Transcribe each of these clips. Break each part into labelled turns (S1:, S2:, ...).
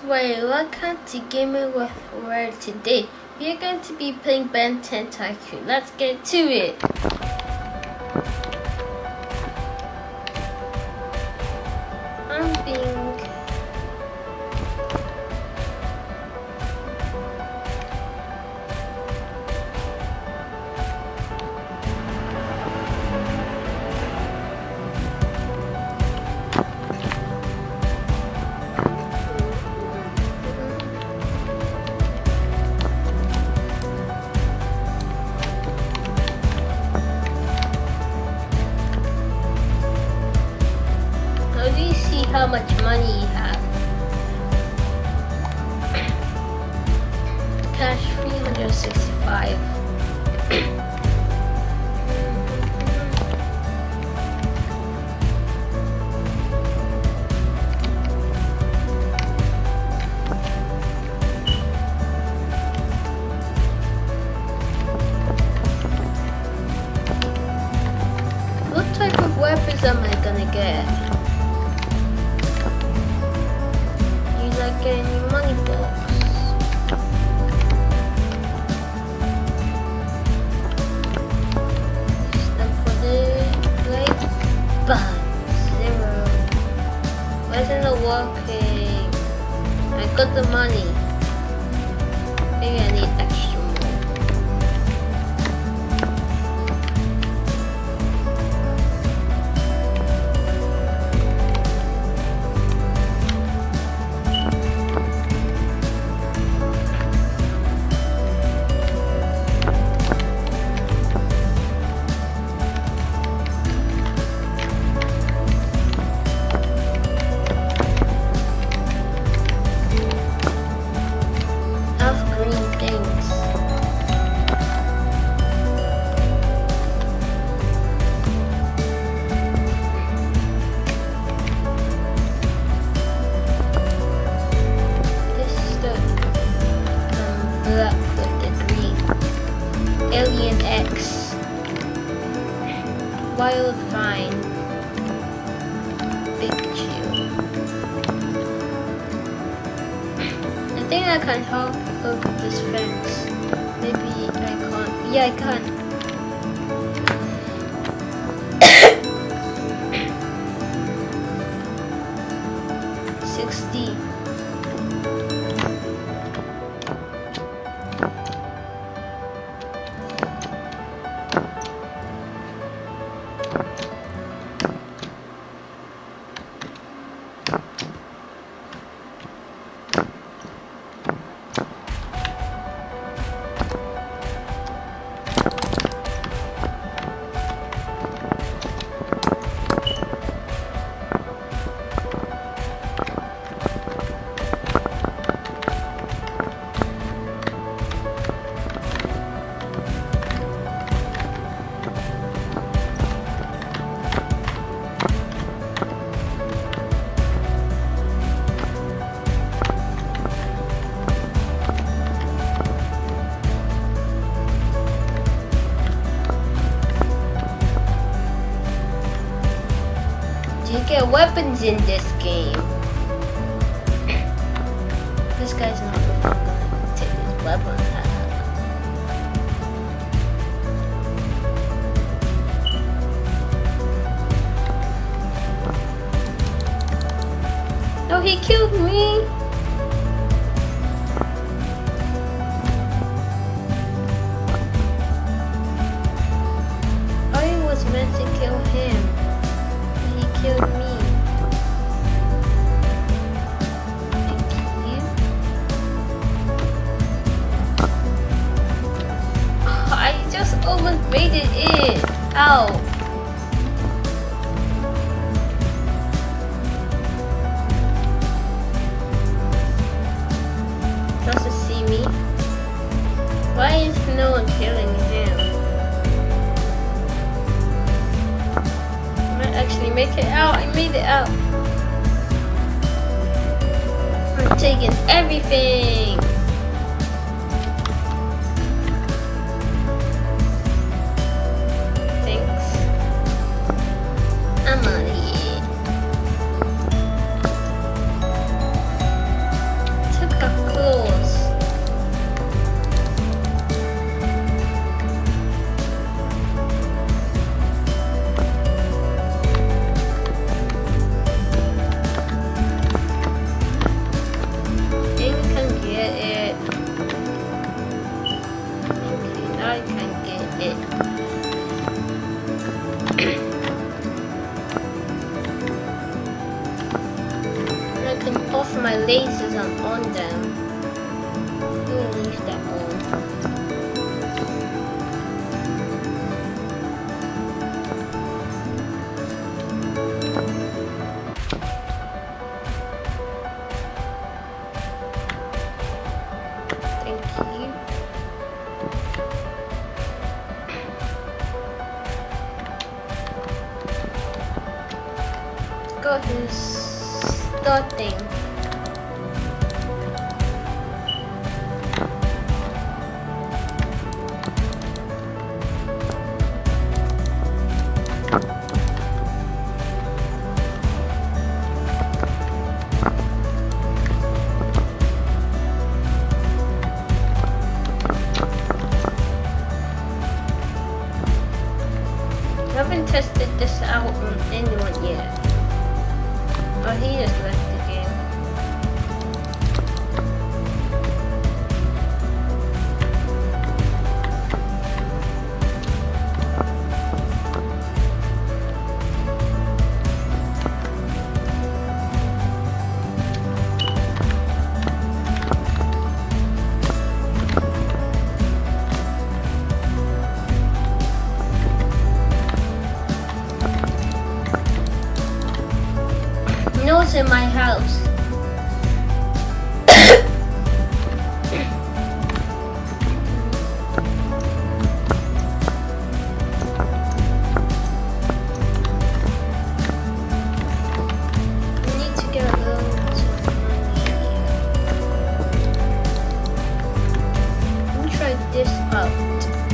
S1: Right, welcome to Gaming with Word. Today we are going to be playing Ben 10 Tycoon. Let's get to it. I'm being how much money you have. Cash 365. What type of weapons am I gonna get? Getting your money box. Stuff for the great bun. 0. Why isn't it working? I got the money. Maybe I need extra more. Alien X, Wild Vine, Big Chill. I think I can hop over this fence. Maybe I can't. Yeah, I can. You get weapons in this game. This guy's not gonna take his weapons out. Oh, he killed me. I was meant to kill him. Killed me. Thank you. I just almost made it in. Ow. Does he see me? Why is no one killing him? Actually make it out. I made it out. I'm taking everything. Thanks. I'm out of here. my lasers on them. We'll leave that on. Got his starting. I haven't tested this out on anyone yet. Oh, he just left the game. No one's in my house. I need to get loads of money. Let me try this out.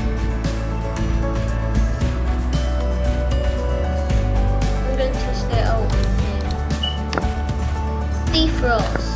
S1: I'm gonna test it out. Defrost.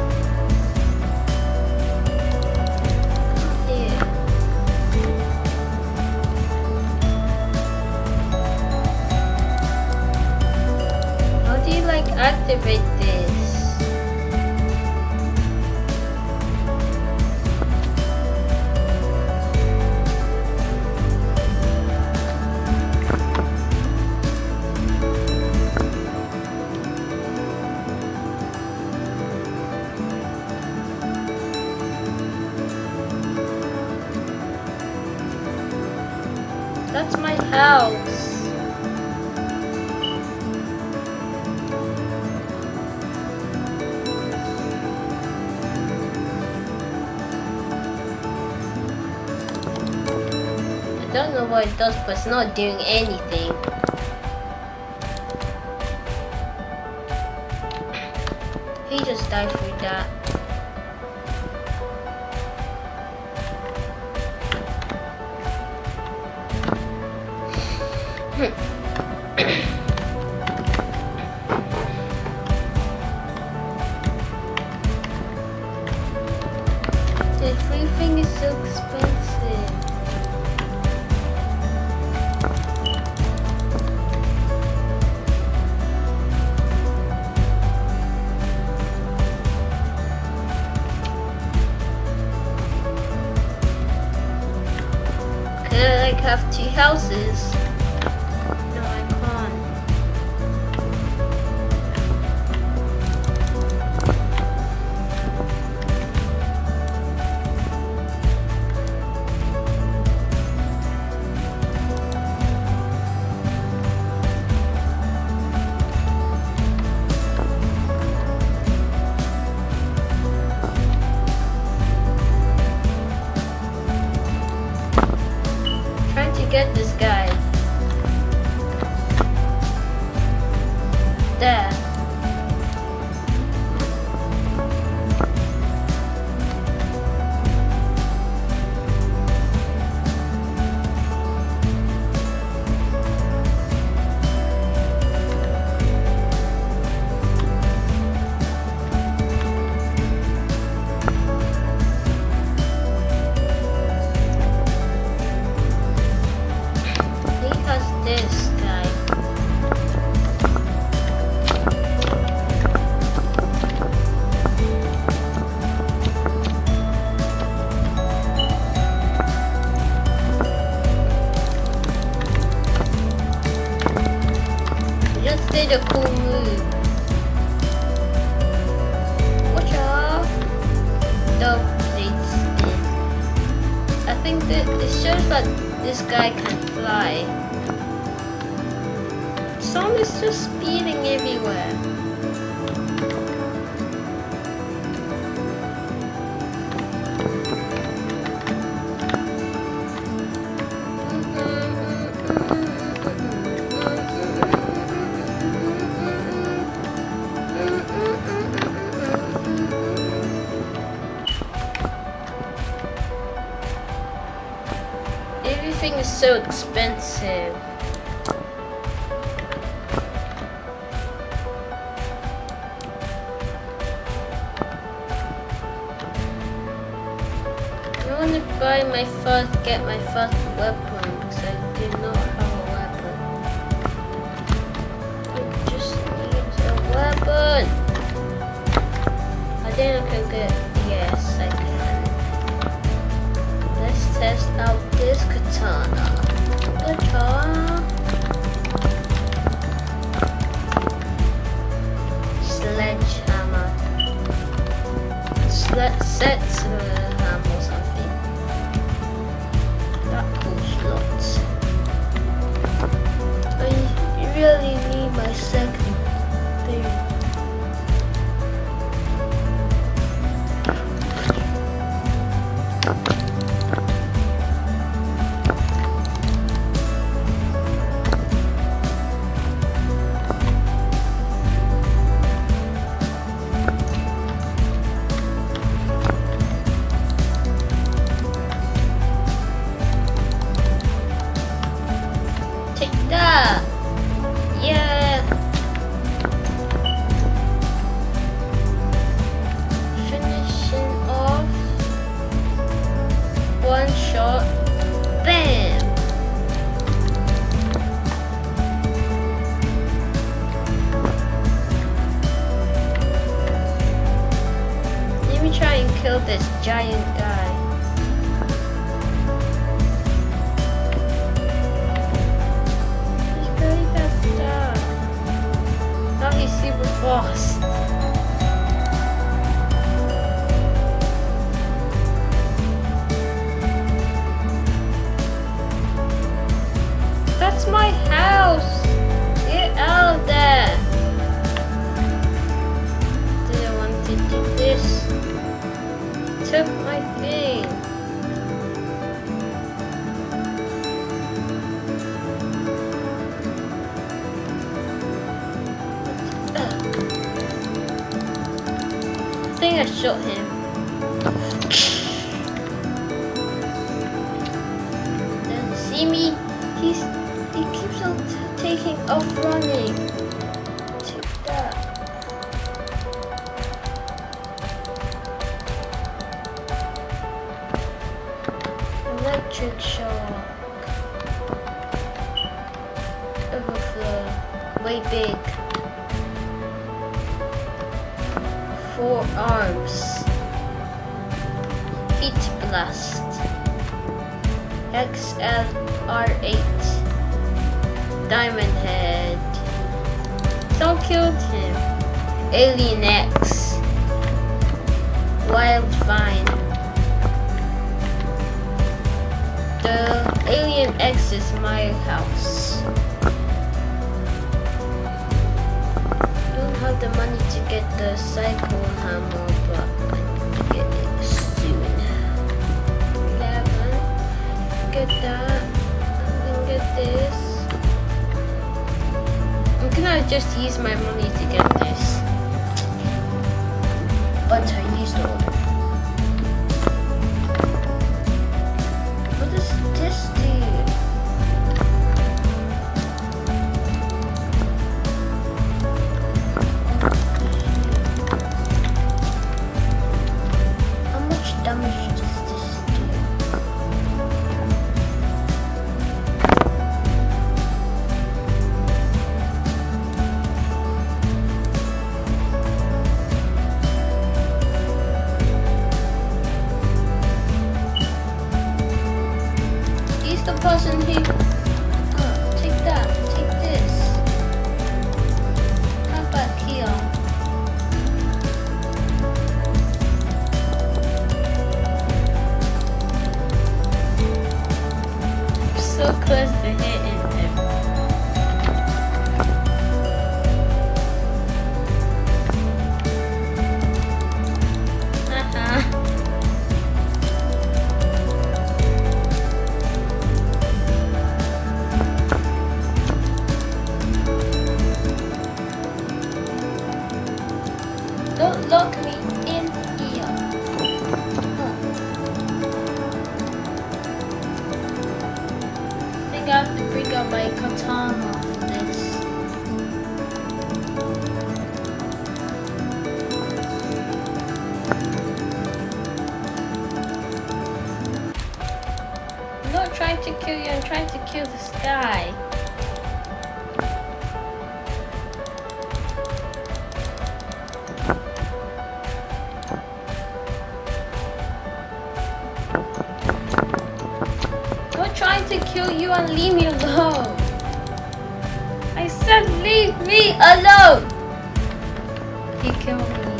S1: Yeah. How do you like activate this? That's my house. I don't know what it does, but it's not doing anything. He just died through that. Everything is so expensive. Could I like have 2 houses? No, I can't. Trying to get this guy. There. He has this guy. He just did a cool move. window plates in. I think that it shows that this guy can fly. Someone is just speeding everywhere. Everything is so expensive. I want to get my first weapon because I do not have a weapon. I just need a weapon. I think I can get, yes I can. Let's test out this katana. Sledgehammer. Hammer or something. That costs lots. I really need my second thing. Yeah. Finishing off. One shot. Bam. Let me try and kill this giant guy. He's super fast. That's my house. Get out of there. Didn't want to do this. Took my thing. I think I shot him. Doesn't see me. He keeps on taking off running. Take that. Electric shock. Overflow. Way big. 4 arms. Heat blast. XLR8. Diamond head. Someone killed him. Alien X. Wild vine. The Alien X is my house. Have the money to get the cycle hammer, but I need to get it soon. 11. Get that. I'm gonna get this. I'm gonna just use my money to get this. But I used all of it. What does this do? lock me in here. I think I have to bring out my katana for this. I'm not trying to kill you, I'm trying to kill this guy. Trying to kill you and leave me alone. I said leave me alone. He killed me.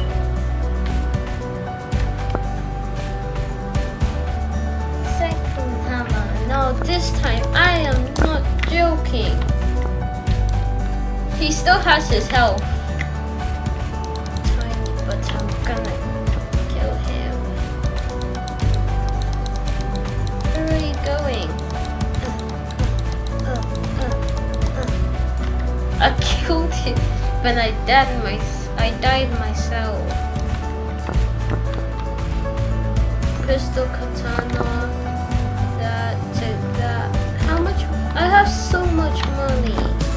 S1: Second hammer. No, this time I am not joking. He still has his health. Tiny, but I'm gonna kill him. Where are you going? I killed him, but I died myself. Pistol, katana, that, take that. How much? I have so much money.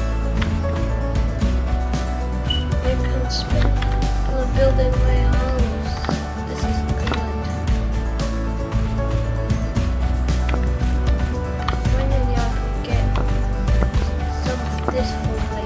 S1: I can spend on building my house. This is good. Finally, I can get some of this for my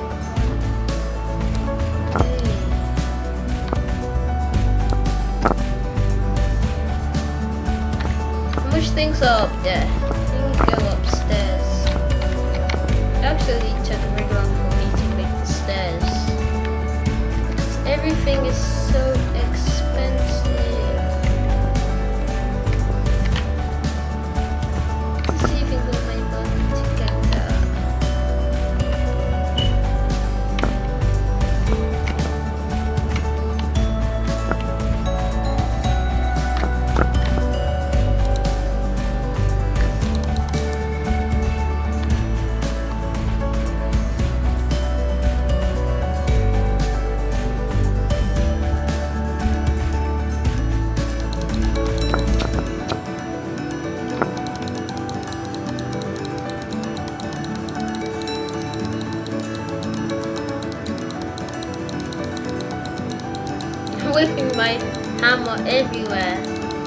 S1: things are up there. Let me go upstairs. It actually took very long for me to make the stairs. Because everything is so expensive. Let's see if we got my money to get that. Whipping my hammer everywhere.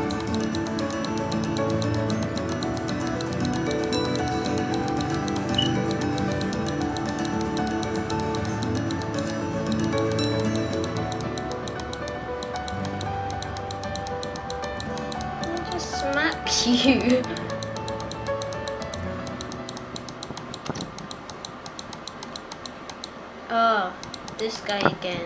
S1: I'll just smack you. Oh, this guy again.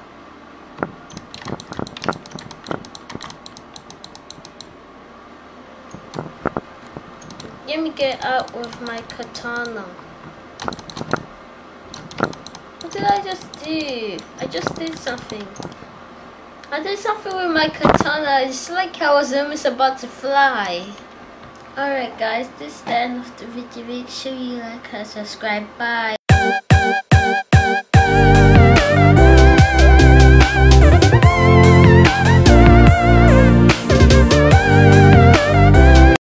S1: Let me get out with my katana. What did I just do? I just did something. I did something with my katana. It's like I was almost about to fly. Alright guys, this is the end of the video. Make sure you like and subscribe. Bye.